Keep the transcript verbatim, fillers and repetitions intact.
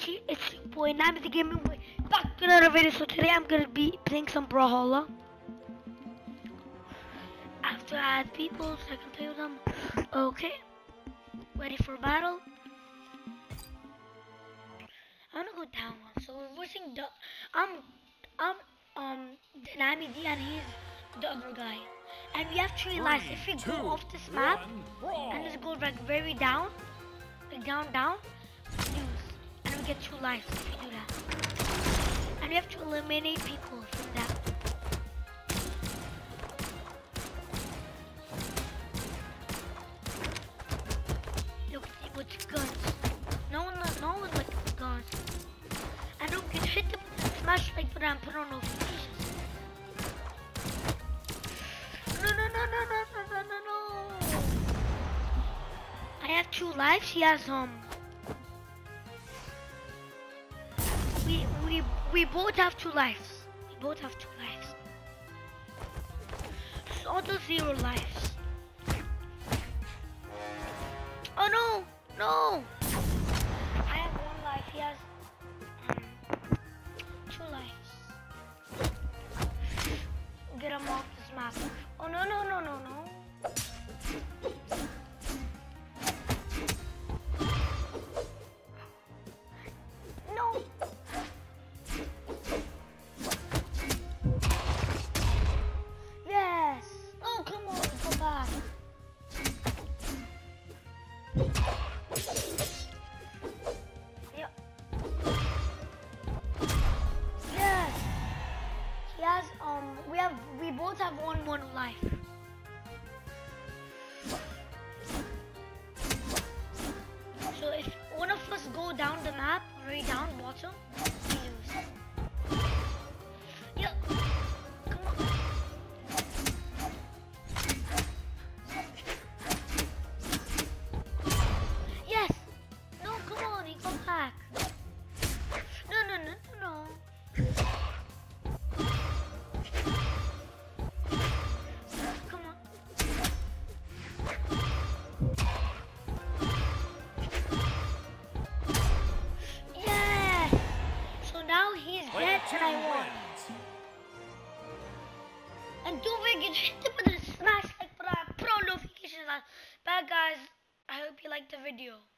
he- it's your boy Nami the Gaming Boy back to another video. So today I'm gonna be playing some Brawlhalla. After I add people so I can play with them. Okay, ready for battle. I'm gonna go down one. So we're voicing the I'm I'm um Nami D and he's the other guy. And we have three lives. If we go off this map and just go like very down, like down down, we lose. And we get two lives if we do that. And we have to eliminate people from that. Look with guns. No one no one like guns. And don't get hit them, smash like button and put on notifications. No no no no no no no no no. I have two lives, he has um We we we both have two lives. We both have two lives. So all the zero lives. Oh no! No! I have one life, he has um two lives. Get him off this map. Oh no no no no no. No! Yes! Oh come on, go back. Yeah. Yes! He has um we have we both have one one life. So if one of us go down the map, right down bottom, we lose. Yeah. Come on. Yes. No, come on, he come back. No, no, no, no, no. Come on. Yes. So now he's dead and I won. And don't forget to hit the button, smash like button, pro notifications on. Bye guys. I hope you liked the video.